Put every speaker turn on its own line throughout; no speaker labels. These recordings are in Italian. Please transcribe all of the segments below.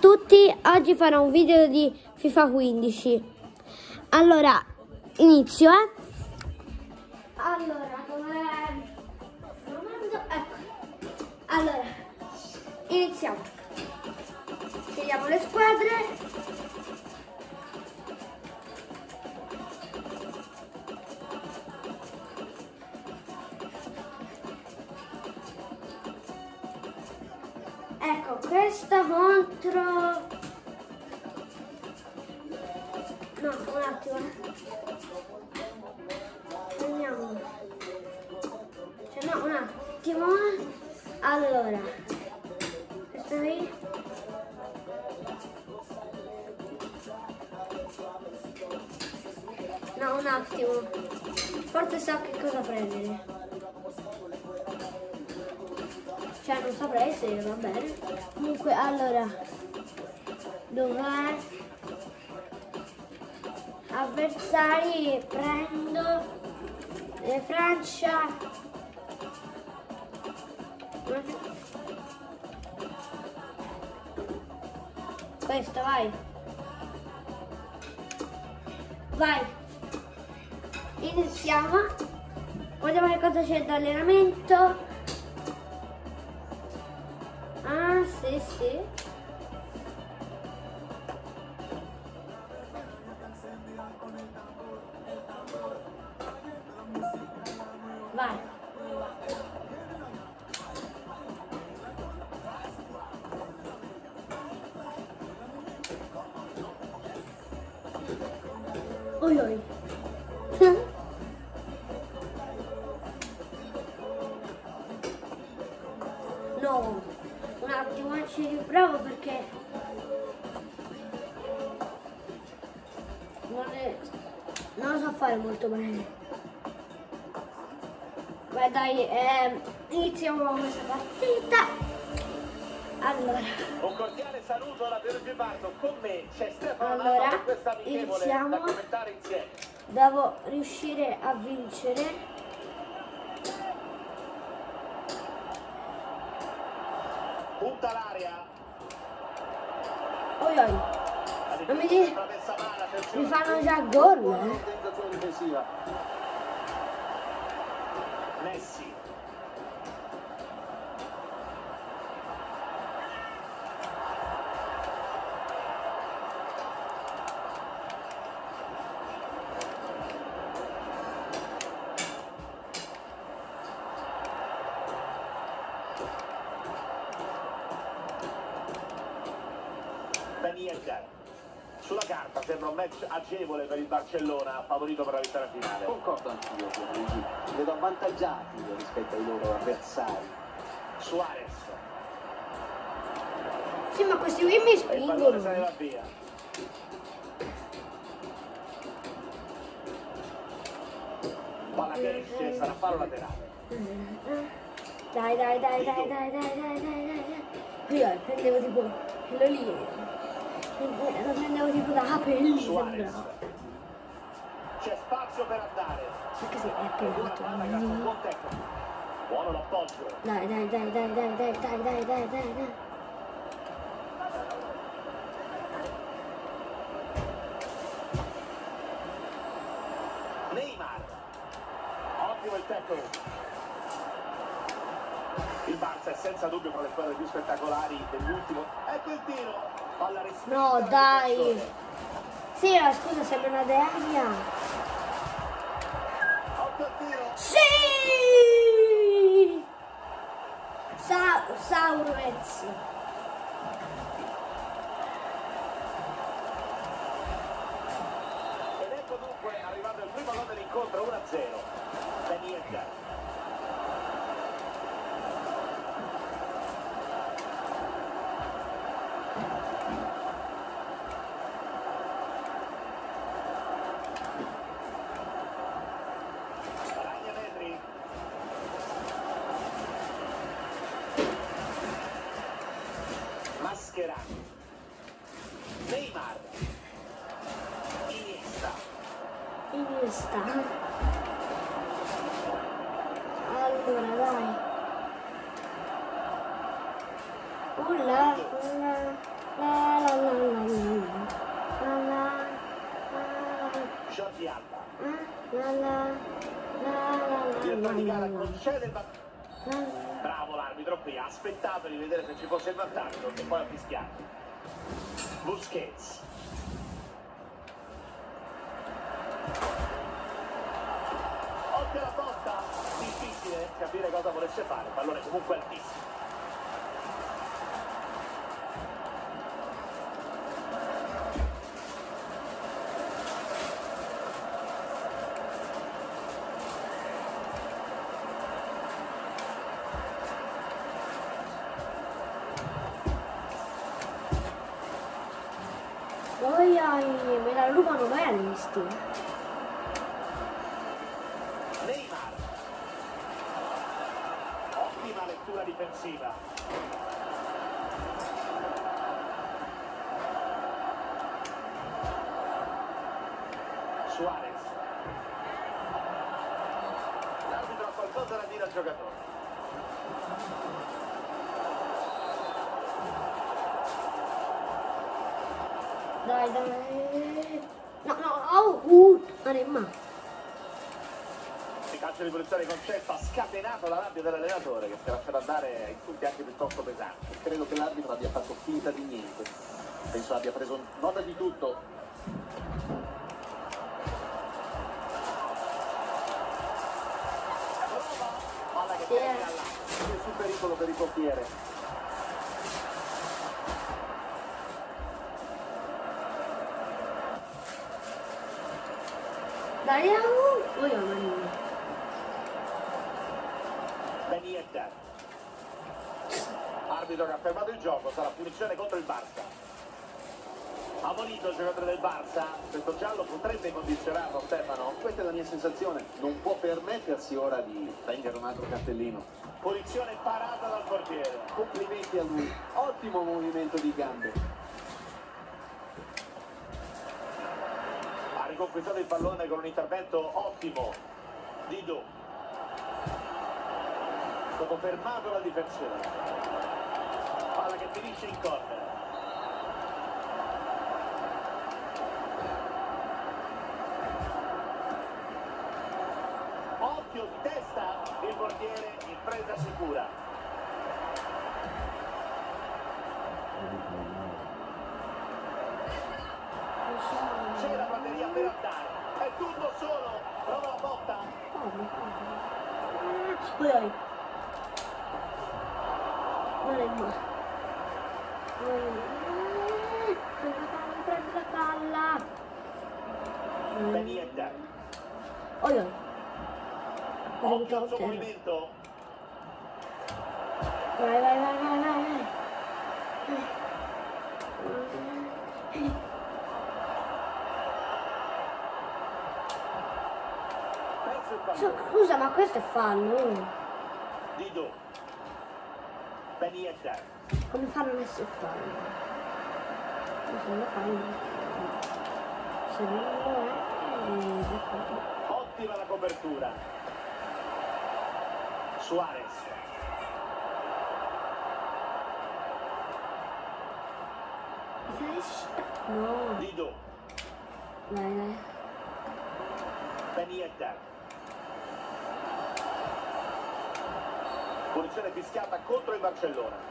tutti, oggi farò un video di FIFA 15. Allora, inizio, Allora, dov'è? Ecco. Allora, iniziamo. Scegliamo le squadre. Ecco, questa contro... No, un attimo. Prendiamo. Cioè, no, un attimo. Allora. Questa qui. No, un attimo. Forse so che cosa prendere. Cioè non saprei se va bene. Comunque allora, dov'è? Avversari, prendo Francia. Questa, vai. Vai. Iniziamo. Guardiamo che cosa c'è d'allenamento. Ah, sì, sì. Vai. Oi, oi. No. Un attimo, ci riprovo perché non lo so fare molto bene. Beh dai, iniziamo questa partita. Allora.
Un cordiale saluto alla Piero Bardo, con me c'è Stefano
Allora,
Nato, questa amichevole da commentare insieme.
Devo riuscire a vincere.
Punta l'area.
Oi oi. Non mi fanno già gol.
Messi. Sulla carta sembra un match agevole per il Barcellona, favorito per la vittoria finale.
Concordo anch'io, Luigi. Li vedo avvantaggiati rispetto ai loro avversari.
Suarez.
Sì, ma questi qui mi
Il pallone se ne
spingono.
va via. Palla che esce, sarà fallo laterale.
Dai, dai, dai, dai, dai, dai, dai, dai. Io prendevo tipo quello lì. Lo prendevo tipo da capelli,
Suarez.
sembrava.
C'è spazio per andare.
Anche se è
Una palla che ha un
peluto.
buon tecnico. Buono l'appoggio.
Dai, dai, dai, dai, dai, dai, dai, dai, dai, dai, dai.
Neymar. Ottimo il tackle. Il Barça è senza dubbio tra le squadre più spettacolari dell'ultimo. Ecco il tiro. Palla respinta.
No, dai. Sì, ma scusa, sembra una deania.
Occhio al tiro.
Sì! Saurez.
Ed ecco dunque arrivato il primo gol dell'incontro 1-0. Daniel. Mascherano. Neymar.
Iniesta. Allora, dai. La la la La la
Il direttore di gara
la
concede il vantaggio. Bravo l'arbitro qui, ha aspettato di vedere se ci fosse il vantaggio e poi ha fischiato. Busquets. Occhio alla botta, difficile capire cosa volesse fare, pallone comunque altissimo.
Poi me la rubano bene sti.
Neymar. Ottima lettura difensiva. Suarez. L'arbitro ha qualcosa da dire al giocatore.
Dai. No, Maremma.
Il calcio di punizione concesso ha scatenato la rabbia dell'allenatore che si è lasciato andare insulti anche piuttosto pesanti.
Credo che l'arbitro abbia fatto finta di niente. Penso abbia preso nota di tutto.
Palla che
Sì.
termina là.
Nessun pericolo per il portiere.
Dai, Maremma.
Ben Yedder. Arbitro che ha fermato il gioco, sarà punizione contro il Barça. Ha volito il giocatore del Barça, questo giallo potrebbe condizionarlo, Stefano.
Questa è la mia sensazione. Non può permettersi ora di prendere un altro cartellino.
Punizione parata dal portiere.
Complimenti a lui. Ottimo movimento di gambe.
Ha riconquistato il pallone con un intervento ottimo. Didou. È stato fermato dal difensore. Palla che finisce in corner. Occhio di testa, il portiere in presa sicura. C'è la batteria per andare. È tutto solo. Prova la botta.
Poi. Maremma. Prendi la palla.
Ben Yedder.
Oi.
Occhio al suo movimento.
Vai.
Perso il pallone.
Scusa, ma questo è fallo.
Didou. Ben Yedder.
Come fanno a essere fallo? Se non lo fanno. Se non lo è, d'accordo.
Ottima la copertura. Suarez.
No,
Didou.
dai.
Ben Yedder. Punizione fischiata contro il Barcellona.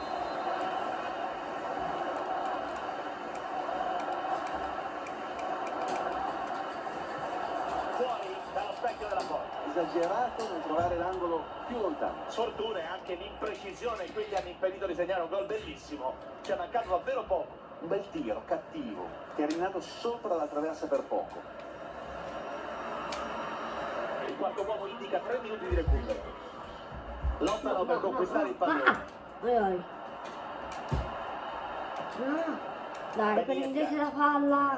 Fuori dallo specchio della porta.
Esagerato nel trovare l'angolo più lontano.
Sfortuna e anche l'imprecisione, quelli hanno impedito di segnare un gol bellissimo. Ci è mancato davvero poco.
Un bel tiro, cattivo, che è rinato sopra la traversa per poco.
Il quarto uomo indica 3 minuti di recupero. Lottano per conquistare il pallone.
Vai. No. Dai, prendete la palla.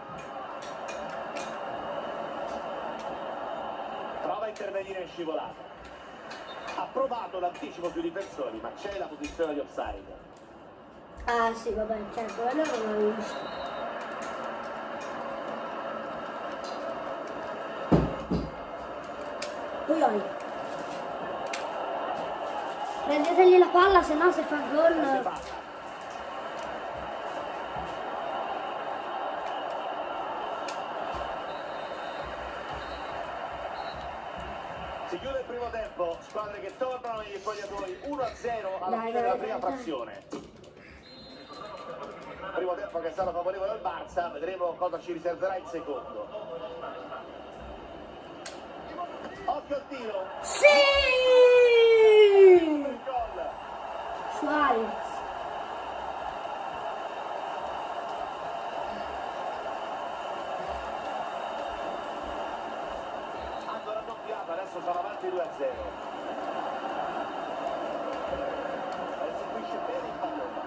Prova a intervenire in scivolata. Ha provato l'anticipo sui difensori, ma c'è la posizione di offside.
Ah sì, vabbè, certo, quello non l'avevo visto. Poi. Prendetegli la palla, se no se fa gol.
Si chiude il primo tempo, squadre che tornano negli spogliatoi 1-0 alla fine della prima frazione. Primo tempo che è stato favorevole al Barça, vedremo cosa ci riserverà il secondo. Occhio al tiro.
Sì!
Il gol.
Suarez.
Hanno raddoppiato, adesso sono avanti 2-0. Eseguisce bene il pallone.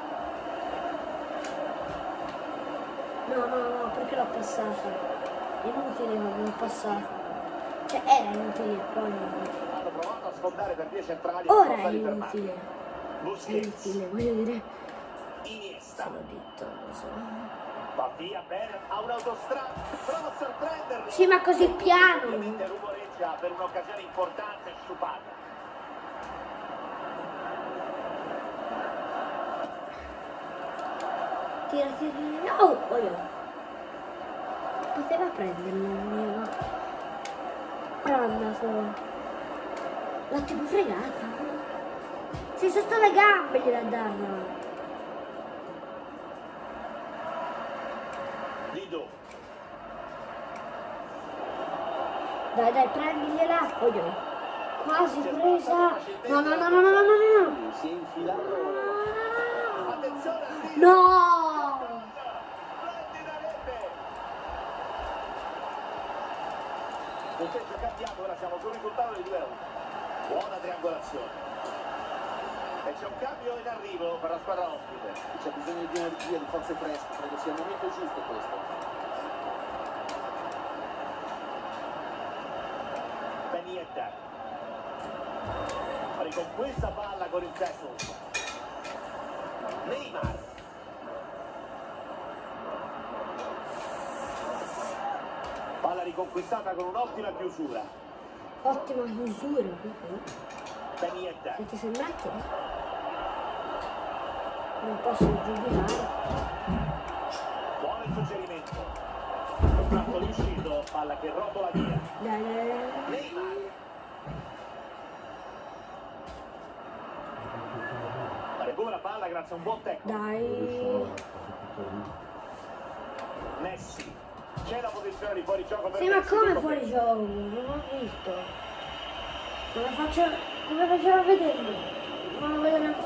No, perché l'ho passata? Inutile quando l'ho passata. Cioè era inutile, poi.
Hanno provato a sfondare per vie centrali.
Ora è inutile. È
Busquets,
inutile, voglio dire.
Iniesta.
Se l'ho detto, lo so.
Va via bene, ha un'autostrada, prova a sorprenderlo.
Sì, ma così piano.
Ovviamente rumoreggia per un'occasione importante e sciupata.
Tira. Oh, poteva prenderlo, mio. Però è andato. L'ha tipo fregata. Si sotto le gambe gliela danno.
Lido,
Dai, prendigliela. Quasi presa. No.
Si è infilato.
attenzione al tiro.
No!
Splendida rete. Punteggio cambiato, ora siamo sul risultato di 2-1. Buona triangolazione. E c'è un cambio in arrivo per la squadra ospite.
C'è bisogno di energia, di forze fresche, credo sia il momento giusto questo.
Penietta riconquista palla con il testo. Neymar, palla riconquistata con un'ottima chiusura.
Ottima chiusura.
Penietta,
Se ti sembra che non posso giudicare.
buono il suggerimento. Tratto riuscito, palla che rotola via.
Dai.
Neymar, recupera palla grazie a un buon tecnico.
Dai.
Messi, c'è la posizione di fuorigioco per
Sì, ma
Messi,
come
dico
fuori
bene.
gioco? Non ho visto. Come faceva a vederlo? Non lo vedo neanche.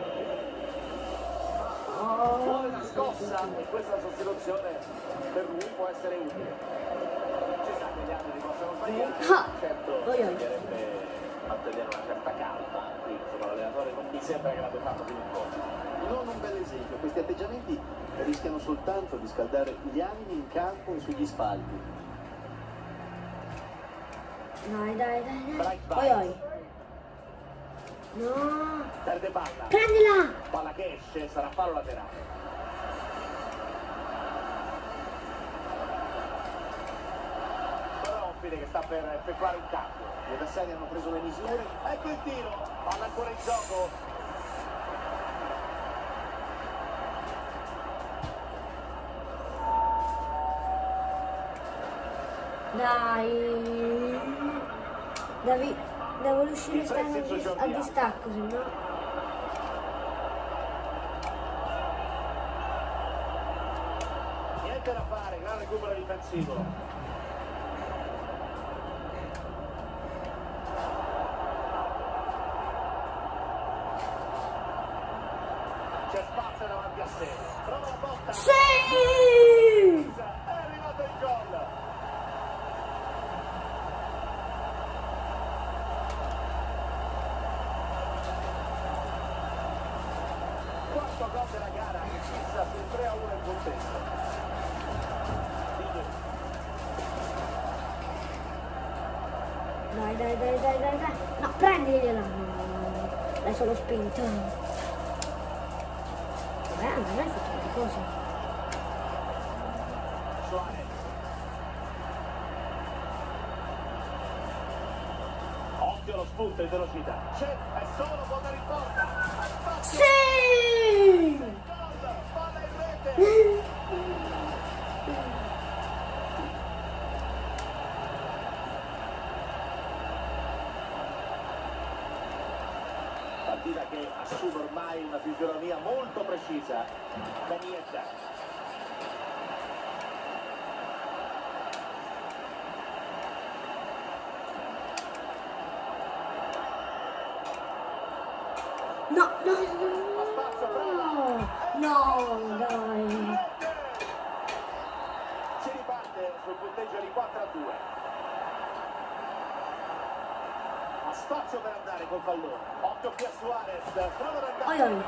Vuole la scossa e questa sostituzione per lui può essere utile. Ci sta che gli altri possano sbagliare, certo bisognerebbe mantenere una certa calma. Qui insomma l'allenatore non mi sembra che l'abbia fatto fino in fondo.
Non un bel esempio, questi atteggiamenti rischiano soltanto di scaldare gli animi in campo e sugli spalti.
Dai. No.
Perde palla,
Prendila!
palla che esce, sarà fallo laterale. Però Ospite che sta per effettuare un cambio.
Gli avversari hanno preso le misure.
Ecco il tiro, palla ancora in gioco.
Dai. Devo riuscire a stare a distacco, se no.
Niente da fare, gran recupero difensivo. C'è spazio davanti a sé. Prova la botta.
Sì!
È arrivato il gol. Quarto gol della gara che fissa sul 3-1 il punteggio.
Dai. No, prendigliela. L'hai solo spinto. Vabbè, non hai fatto qualche cosa.
Suarez. Occhio allo spunto in velocità. C'è, è solo buona in porta.
Sì!
Gol, palla in rete. spingerla via molto precisa. Canietta.
No, dai.
Si riparte sul punteggio di 4-2. Ha spazio per andare col pallone. Occhio qui a Suarez. Prova ad andare.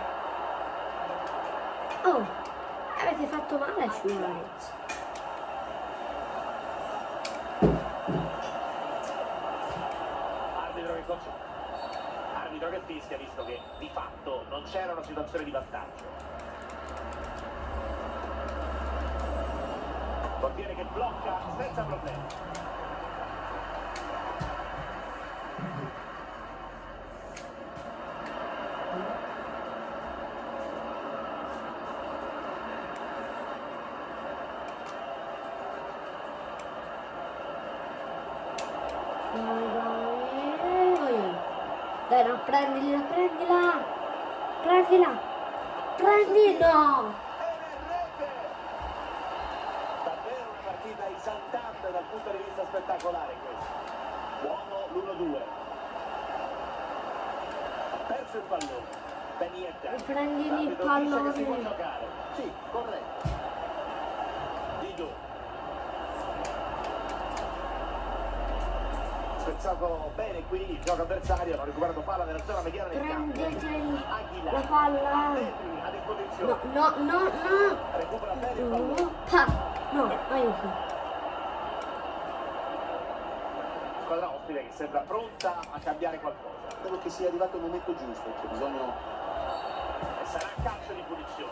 Oh, avete fatto male a Suarez.
Arbitro che fischia, visto che di fatto non c'era una situazione di vantaggio. Portiere che blocca senza problemi.
Dai, no, prendila. Prendi, no!
Davvero una partita esaltante dal punto di vista spettacolare questa. Buono l'1-2. Ha perso il pallone. Benietta.
Prendili il pallone.
Si può giocare. Sì, corretto. Didou. Spezzato bene qui il gioco avversario, hanno recuperato palla nella zona mediana del campo.
Prendete la palla.
A disposizione.
No.
Recupera bene il pallone.
No, aiuto.
Squadra ospite che sembra pronta a cambiare qualcosa.
Credo che sia arrivato il momento giusto, c'è bisogno.
E sarà calcio di punizione.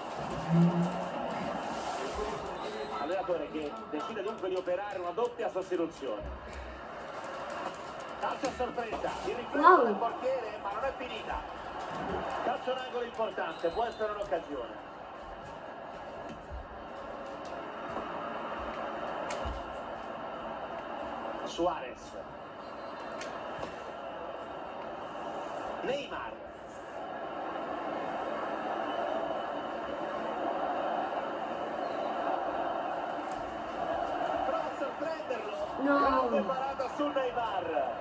Allenatore che decide dunque di operare una doppia sostituzione. Calcio a sorpresa, il riflesso del portiere, ma non è finita. Calcio un angolo importante, può essere un'occasione. Suarez. Neymar. Prova a sorprenderlo.
No.
Grande parata su Neymar.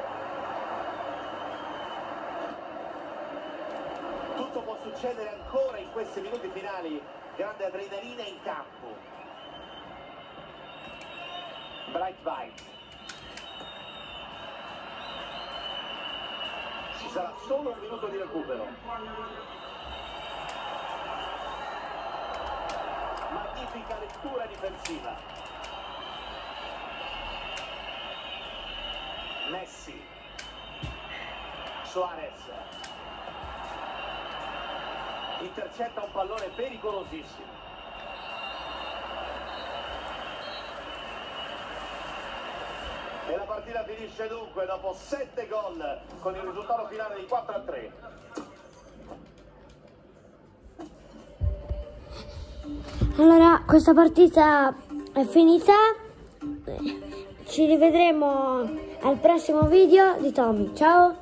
Tutto può succedere ancora in questi minuti finali. Grande adrenalina in campo. Braithwaite. Ci sarà solo un minuto di recupero. Magnifica lettura difensiva. Messi. Suarez. Intercetta un pallone pericolosissimo. E la partita finisce dunque dopo 7 gol con il risultato finale di 4-3.
Allora, questa partita è finita. Ci rivedremo al prossimo video di Tommy. Ciao!